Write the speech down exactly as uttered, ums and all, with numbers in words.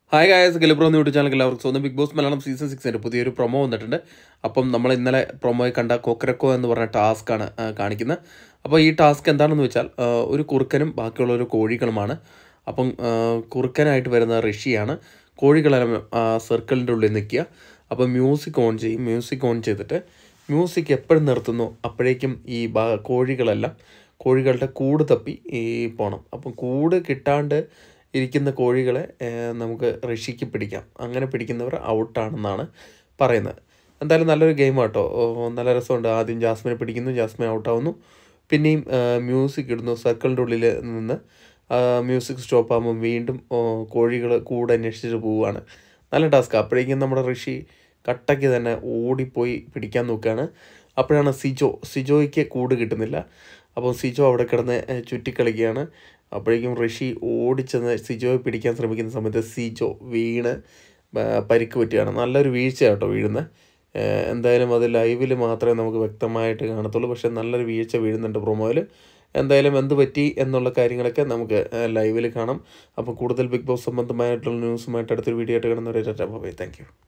Hi guys, ഗലിബ്രോ എന്ന് YouTube channel എല്ലാവർക്കും സ്വന്തം ബിഗ് ബോസ് മലയാളം സീസൺ സിക്സിൻ്റെ പുതിയൊരു പ്രൊമോ വന്നിട്ടുണ്ട്. അപ്പം നമ്മൾ ഇന്നലെ പ്രൊമോയിൽ കണ്ട കൊക്കരക്കോ എന്ന് പറഞ്ഞ ടാസ്ക്കാണ് കാണിക്കുന്നത്. അപ്പോൾ ഈ ടാസ്ക് എന്താണെന്ന് വെച്ചാൽ ഒരു കുറുക്കനും ബാക്കിയുള്ള ഒരു കോഴികളുമാണ്. അപ്പം കുറുക്കനായിട്ട് വരുന്ന ഋഷിയാണ്. കോഴികളെല്ലാം സർക്കിളിൻ്റെ ഉള്ളിൽ നിൽക്കുക. അപ്പോൾ മ്യൂസിക് ഓൺ ചെയ്യും. മ്യൂസിക് ഓൺ ചെയ്തിട്ട് മ്യൂസിക് എപ്പോഴും നിർത്തുന്നു അപ്പോഴേക്കും ഈ കോഴികളെല്ലാം കോഴികളുടെ കൂട് തപ്പി ഈ പോകണം. അപ്പം കൂട് കിട്ടാണ്ട് ഇരിക്കുന്ന കോഴികളെ നമുക്ക് ഋഷിക്ക് പിടിക്കാം. അങ്ങനെ പിടിക്കുന്നവർ ഔട്ടാണെന്നാണ് പറയുന്നത്. എന്തായാലും നല്ലൊരു ഗെയിം കേട്ടോ, നല്ല രസമുണ്ട്. ആദ്യം ജാസ്മിനെ പിടിക്കുന്നു, ജാസ്മിൻ ഔട്ടാവുന്നു. പിന്നെയും മ്യൂസിക് ഇടുന്നു. സർക്കിളിൻ്റെ ഉള്ളിൽ നിന്ന് മ്യൂസിക് സ്റ്റോപ്പ് ആകുമ്പോൾ വീണ്ടും കോഴികൾ കൂടെ അന്വേഷിച്ചിട്ട് പോവുകയാണ്. നല്ല ടാസ്ക്. അപ്പോഴേക്കും നമ്മുടെ ഋഷി കട്ടയ്ക്ക് തന്നെ ഓടിപ്പോയി പിടിക്കാൻ നോക്കുകയാണ്. അപ്പോഴാണ് സിജോ സിജോയ്ക്ക് കൂട് കിട്ടുന്നില്ല. അപ്പോൾ സിജോ അവിടെ കിടന്ന് ചുറ്റിക്കളിക്കുകയാണ്. അപ്പോഴേക്കും ഋഷി ഓടിച്ചെന്ന് സിജോയെ പിടിക്കാൻ ശ്രമിക്കുന്ന സമയത്ത് സിജോ വീണ് പരിക്ക് പറ്റുകയാണ്. നല്ലൊരു വീഴ്ച കേട്ടോ വീഴുന്നത്. എന്തായാലും അത് ലൈവിൽ മാത്രമേ നമുക്ക് വ്യക്തമായിട്ട് കാണത്തുള്ളൂ. പക്ഷേ നല്ലൊരു വീഴ്ച വീഴുന്നുണ്ട് പ്രൊമോയിൽ. എന്തായാലും എന്ത് പറ്റി എന്നുള്ള കാര്യങ്ങളൊക്കെ നമുക്ക് ലൈവിൽ കാണാം. അപ്പോൾ കൂടുതൽ ബിഗ് ബോസ് സംബന്ധമായിട്ടുള്ള ന്യൂസുമായിട്ട് അടുത്തൊരു വീഡിയോ ആയിട്ട് കാണുന്നവരെ ടാറ്റാ ബൈ. Thank you.